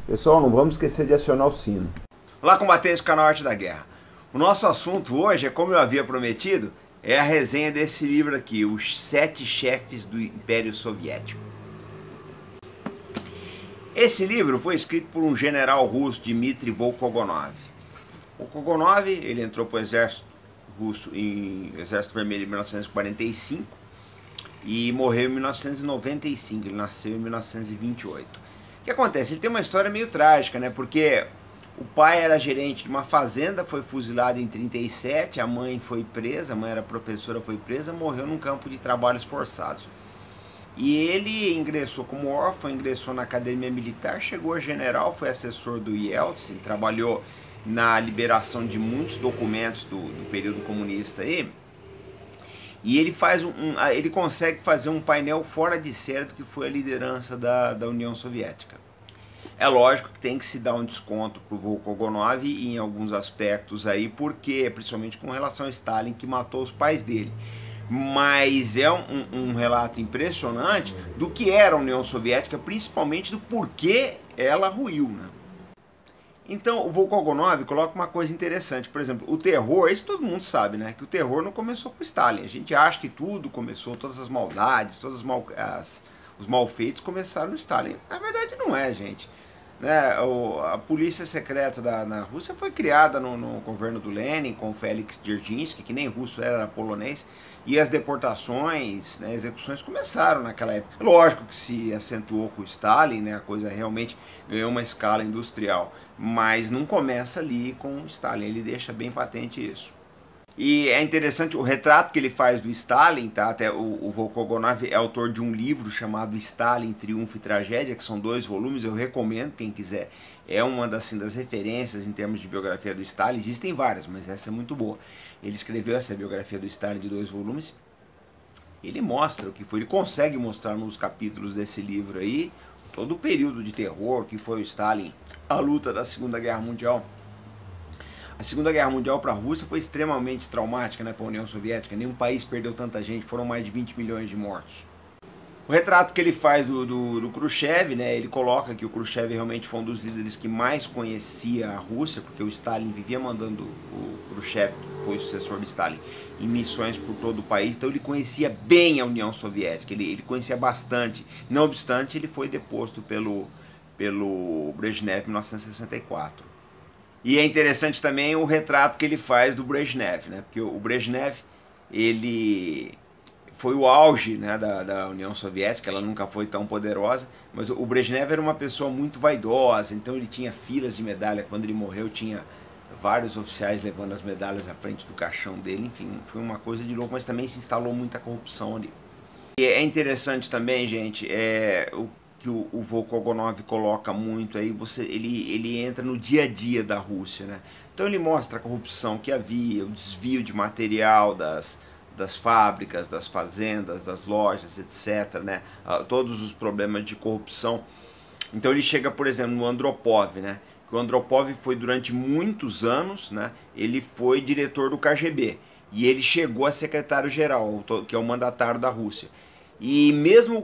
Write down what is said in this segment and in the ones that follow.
Pessoal, não vamos esquecer de acionar o sino. Olá, combatentes do canal Arte da Guerra. O nosso assunto hoje, como eu havia prometido, é a resenha desse livro aqui, Os 7 Chefes do Império Soviético. Esse livro foi escrito por um general russo, Dmitry Volkogonov. Volkogonov, ele entrou para o exército russo, Exército Vermelho em 1945 e morreu em 1995, ele nasceu em 1928. O que acontece? Ele tem uma história meio trágica, né? Porque o pai era gerente de uma fazenda, foi fuzilado em 37, a mãe foi presa, a mãe era professora, foi presa, morreu num campo de trabalhos forçados. E ele ingressou como órfão, ingressou na academia militar, chegou a general, foi assessor do Yeltsin, trabalhou na liberação de muitos documentos do período comunista aí. E ele ele consegue fazer um painel fora de série do que foi a liderança da União Soviética. É lógico que tem que se dar um desconto para o Volkogonov em alguns aspectos aí, porque, principalmente com relação a Stalin, que matou os pais dele. Mas é um relato impressionante do que era a União Soviética, principalmente do porquê ela ruiu, né? Então o Volkogonov coloca uma coisa interessante, por exemplo, o terror, isso todo mundo sabe, né? Que o terror não começou com Stalin, a gente acha que tudo começou, todas as maldades, os malfeitos começaram no Stalin. Na verdade não é, gente. Né? A polícia secreta na Rússia foi criada no governo do Lenin, com Félix Dzerzhinsky, que nem russo era polonês, e as deportações, né, execuções começaram naquela época. Lógico que se acentuou com o Stalin, né, a coisa realmente ganhou uma escala industrial, mas não começa ali com o Stalin, ele deixa bem patente isso. E é interessante o retrato que ele faz do Stalin, tá? Até o Volkogonov é autor de um livro chamado Stalin, Triunfo e Tragédia, que são 2 volumes, eu recomendo quem quiser. É uma das referências em termos de biografia do Stalin, existem várias, mas essa é muito boa. Ele escreveu essa biografia do Stalin de 2 volumes, ele mostra o que foi, ele consegue mostrar nos capítulos desse livro aí, todo o período de terror que foi o Stalin, a luta da Segunda Guerra Mundial. A Segunda Guerra Mundial para a Rússia foi extremamente traumática, né, para a União Soviética. Nenhum país perdeu tanta gente, foram mais de 20 milhões de mortos. O retrato que ele faz do Khrushchev, né, ele coloca que o Khrushchev realmente foi um dos líderes que mais conhecia a Rússia, porque o Stalin vivia mandando o Khrushchev, que foi o sucessor de Stalin, em missões por todo o país, então ele conhecia bem a União Soviética, ele conhecia bastante. Não obstante, ele foi deposto pelo Brezhnev em 1964. E é interessante também o retrato que ele faz do Brezhnev, né? Porque o Brezhnev, ele foi o auge, né, da União Soviética, ela nunca foi tão poderosa, mas o Brezhnev era uma pessoa muito vaidosa, então ele tinha filas de medalha, quando ele morreu tinha vários oficiais levando as medalhas à frente do caixão dele, enfim, foi uma coisa de louco, mas também se instalou muita corrupção ali. E é interessante também, gente, o que o Volkogonov coloca muito aí, ele entra no dia a dia da Rússia, né? Então ele mostra a corrupção que havia, o desvio de material das fábricas, das fazendas, das lojas, etc, né? Todos os problemas de corrupção. Então ele chega, por exemplo, no Andropov, né? Que o Andropov foi durante muitos anos, né? Ele foi diretor do KGB e ele chegou a secretário-geral, que é o mandatário da Rússia. E mesmo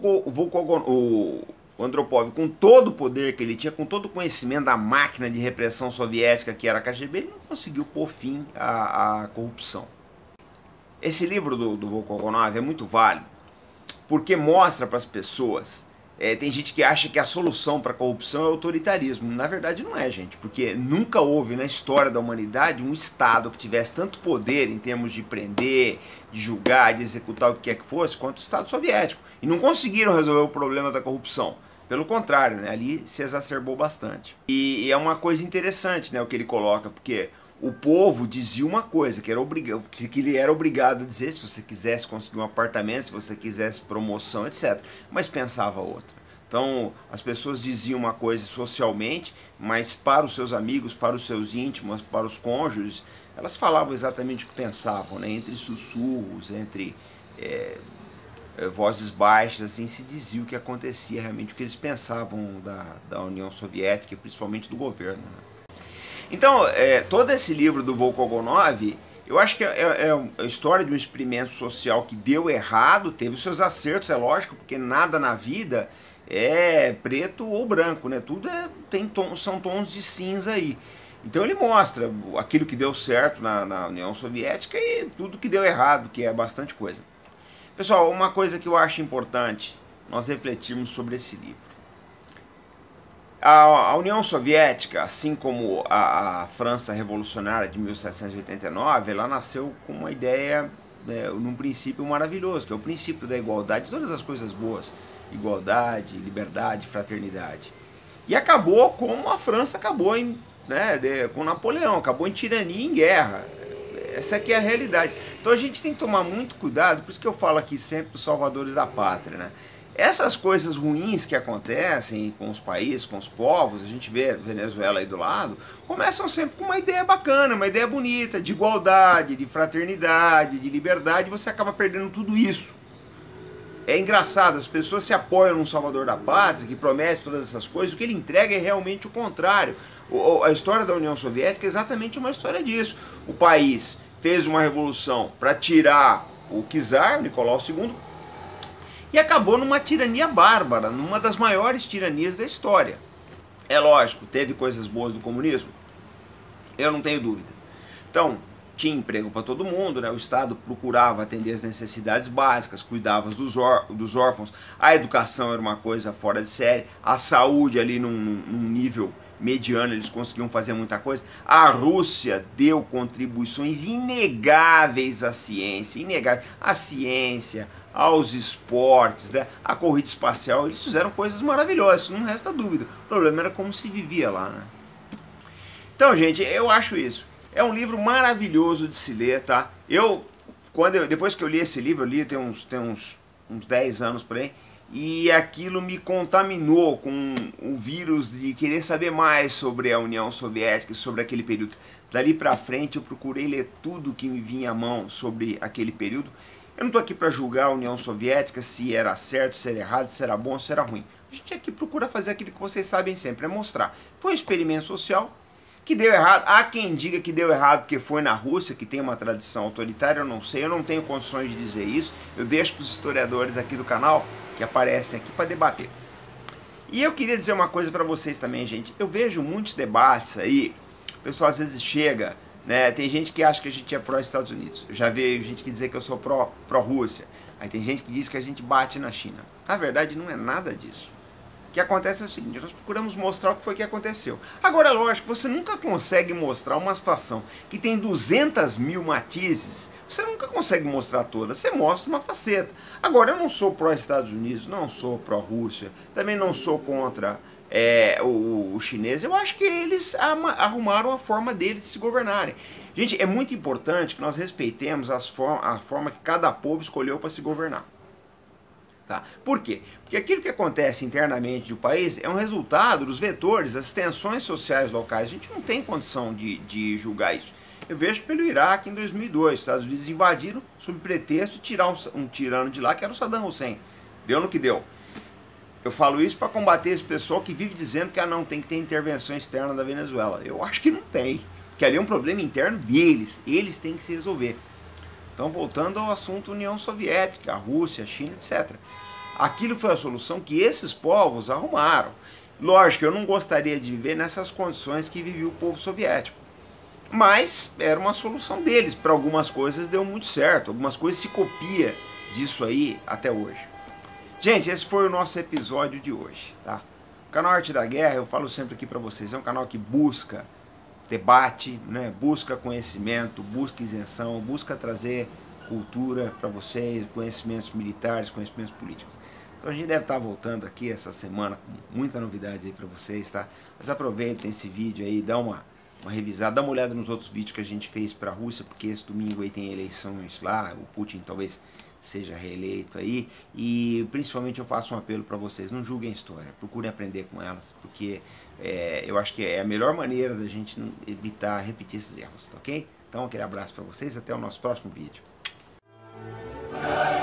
o Andropov, com todo o poder que ele tinha, com todo o conhecimento da máquina de repressão soviética que era a KGB, ele não conseguiu pôr fim à corrupção. Esse livro do Volkogonov é muito válido, porque mostra para as pessoas, tem gente que acha que a solução para a corrupção é o autoritarismo. Na verdade não é, gente, porque nunca houve na história da humanidade um Estado que tivesse tanto poder em termos de prender, de julgar, de executar o que quer que fosse, quanto o Estado soviético. E não conseguiram resolver o problema da corrupção. Pelo contrário, né, ali se exacerbou bastante. E é uma coisa interessante, né, o que ele coloca, porque o povo dizia uma coisa, que ele era obrigado a dizer se você quisesse conseguir um apartamento, se você quisesse promoção, etc. Mas pensava outra. Então as pessoas diziam uma coisa socialmente, mas para os seus amigos, para os seus íntimos, para os cônjuges, elas falavam exatamente o que pensavam, né? Entre sussurros, entre vozes baixas, assim, se dizia o que acontecia realmente, o que eles pensavam da União Soviética, principalmente do governo, né? Então, todo esse livro do Volkogonov, eu acho que é a história de um experimento social que deu errado, teve os seus acertos, é lógico, porque nada na vida é preto ou branco, né? Tudo são tons de cinza aí. Então ele mostra aquilo que deu certo na União Soviética e tudo que deu errado, que é bastante coisa. Pessoal, uma coisa que eu acho importante nós refletirmos sobre esse livro. A União Soviética, assim como a França Revolucionária de 1789, ela nasceu com uma ideia, num princípio maravilhoso, que é o princípio da igualdade, de todas as coisas boas. Igualdade, liberdade, fraternidade. E acabou como a França acabou com Napoleão, acabou em tirania e em guerra. Essa aqui é a realidade. Então a gente tem que tomar muito cuidado, por isso que eu falo aqui sempre dos salvadores da pátria, né? Essas coisas ruins que acontecem com os países, com os povos, a gente vê a Venezuela aí do lado, começam sempre com uma ideia bacana, uma ideia bonita, de igualdade, de fraternidade, de liberdade, e você acaba perdendo tudo isso. É engraçado, as pessoas se apoiam num salvador da pátria, que promete todas essas coisas, o que ele entrega é realmente o contrário. A história da União Soviética é exatamente uma história disso. O país fez uma revolução para tirar o czar, Nicolau II, e acabou numa tirania bárbara, numa das maiores tiranias da história. É lógico, teve coisas boas do comunismo? Eu não tenho dúvida. Então, tinha emprego para todo mundo, né? O Estado procurava atender as necessidades básicas, cuidava dos órfãos, a educação era uma coisa fora de série, a saúde ali num nível mediano, eles conseguiam fazer muita coisa. A Rússia deu contribuições inegáveis à ciência, aos esportes, né? A corrida espacial, eles fizeram coisas maravilhosas, não resta dúvida. O problema era como se vivia lá, né? Então, gente, eu acho isso. É um livro maravilhoso de se ler, tá? Depois que eu li esse livro, eu li tem uns 10 anos por aí, e aquilo me contaminou com o vírus de querer saber mais sobre a União Soviética e sobre aquele período. Dali pra frente eu procurei ler tudo que me vinha à mão sobre aquele período. Eu não estou aqui para julgar a União Soviética, se era certo, se era errado, se era bom, se era ruim. A gente aqui procura fazer aquilo que vocês sabem sempre, é mostrar. Foi um experimento social que deu errado. Há quem diga que deu errado porque foi na Rússia, que tem uma tradição autoritária, eu não sei, eu não tenho condições de dizer isso. Eu deixo para os historiadores aqui do canal, que aparecem aqui, para debater. E eu queria dizer uma coisa para vocês também, gente. Eu vejo muitos debates aí, o pessoal às vezes chega, né? Tem gente que acha que a gente é pró-Estados Unidos. Eu já vi gente que dizer que eu sou pró-Rússia. Aí tem gente que diz que a gente bate na China. Na verdade, não é nada disso. O que acontece é o seguinte, nós procuramos mostrar o que foi que aconteceu. Agora, lógico, você nunca consegue mostrar uma situação que tem 200 mil matizes, você nunca consegue mostrar toda, você mostra uma faceta. Agora, eu não sou pró-Estados Unidos, não sou pró-Rússia, também não sou contra o chinês. Eu acho que eles arrumaram a forma deles de se governarem. Gente, é muito importante que nós respeitemos a forma que cada povo escolheu para se governar. Tá? Por quê? Porque aquilo que acontece internamente do país é um resultado dos vetores, das tensões sociais locais. A gente não tem condição de julgar isso. Eu vejo pelo Iraque em 2002, os Estados Unidos invadiram sob pretexto de tirar um tirano de lá, que era o Saddam Hussein. Deu no que deu. Eu falo isso para combater esse pessoal que vive dizendo que não tem que ter intervenção externa da Venezuela. Eu acho que não tem, porque ali é um problema interno deles, eles têm que se resolver. Então, voltando ao assunto União Soviética, a Rússia, a China, etc. Aquilo foi a solução que esses povos arrumaram. Lógico, eu não gostaria de viver nessas condições que vivia o povo soviético. Mas era uma solução deles. Para algumas coisas deu muito certo. Algumas coisas se copia disso aí até hoje. Gente, esse foi o nosso episódio de hoje. Tá? O canal Arte da Guerra, eu falo sempre aqui para vocês, é um canal que busca debate, né? Busca conhecimento, busca isenção, busca trazer cultura para vocês, conhecimentos militares, conhecimentos políticos. Então a gente deve estar voltando aqui essa semana com muita novidade aí para vocês, tá? Mas aproveitem esse vídeo aí, dá uma revisada, dá uma olhada nos outros vídeos que a gente fez para a Rússia, porque esse domingo aí tem eleições lá, o Putin talvez seja reeleito aí, e principalmente eu faço um apelo para vocês, não julguem a história, procurem aprender com elas, porque eu acho que é a melhor maneira da gente evitar repetir esses erros, tá ok? Então aquele abraço para vocês, até o nosso próximo vídeo.